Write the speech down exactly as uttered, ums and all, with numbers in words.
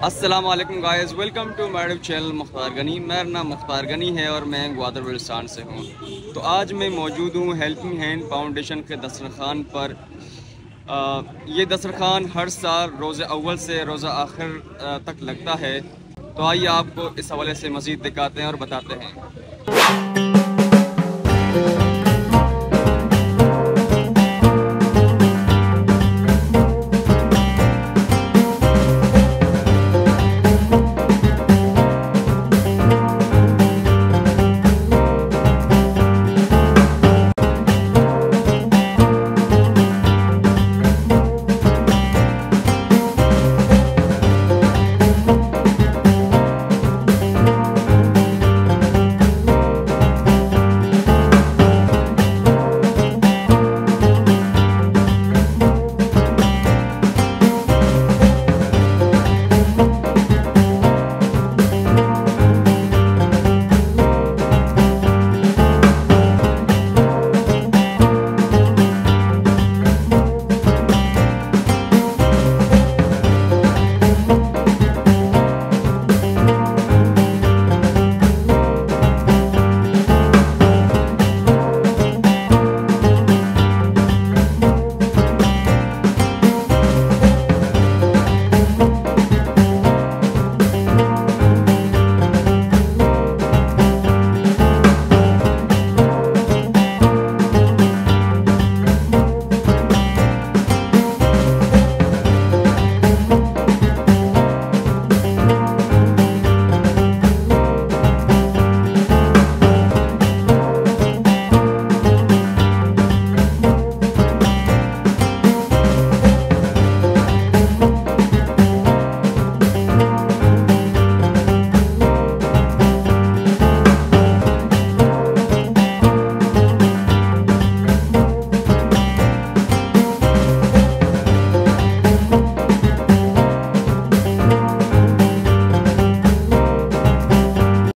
अस्सलाम वालेकुम guys, welcome to my YouTube channel Mukhtar Gani. मेरा नाम मुख्तार गनी है और मैं ग्वादर बलुचिस्तान से हूँ। तो आज मैं मौजूद हूँ हेल्पिंग हैंड फाउंडेशन के दस्तरखान पर। आ, ये दस्तरखान हर साल रोज़े अव्वल से रोज़ा आखिर तक लगता है। तो आइए आपको इस हवाले से मज़ीद दिखाते हैं और बताते हैं।